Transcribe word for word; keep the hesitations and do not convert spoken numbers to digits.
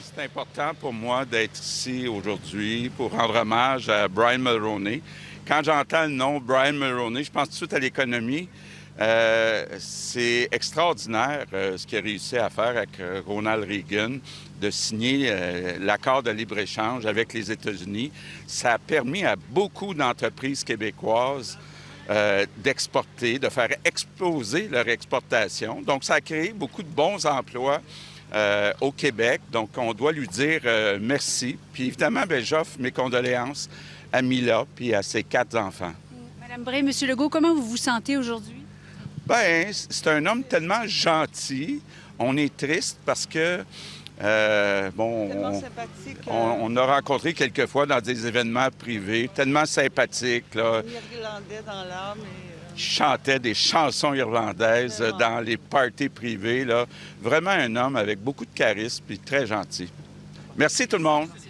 C'est important pour moi d'être ici aujourd'hui pour rendre hommage à Brian Mulroney. Quand j'entends le nom Brian Mulroney, je pense tout de suite à l'économie. Euh, c'est extraordinaire euh, ce qu'il a réussi à faire avec euh, Ronald Reagan, de signer euh, l'accord de libre-échange avec les États-Unis. Ça a permis à beaucoup d'entreprises québécoises euh, d'exporter, de faire exploser leur exportation. Donc, ça a créé beaucoup de bons emplois euh, au Québec. Donc, on doit lui dire euh, merci. Puis, évidemment, bien, j'offre mes condoléances à Mila puis à ses quatre enfants. Madame Bray, Monsieur Legault, comment vous vous sentez aujourd'hui? Bien, c'est un homme tellement gentil. On est triste parce que, euh, bon, on, on, on a rencontré quelquefois dans des événements privés, tellement sympathique, là. Irlandais dans l'âme. Et... Il chantait des chansons irlandaises Vraiment. Dans les parties privées, là. Vraiment un homme avec beaucoup de charisme et très gentil. Merci tout le monde.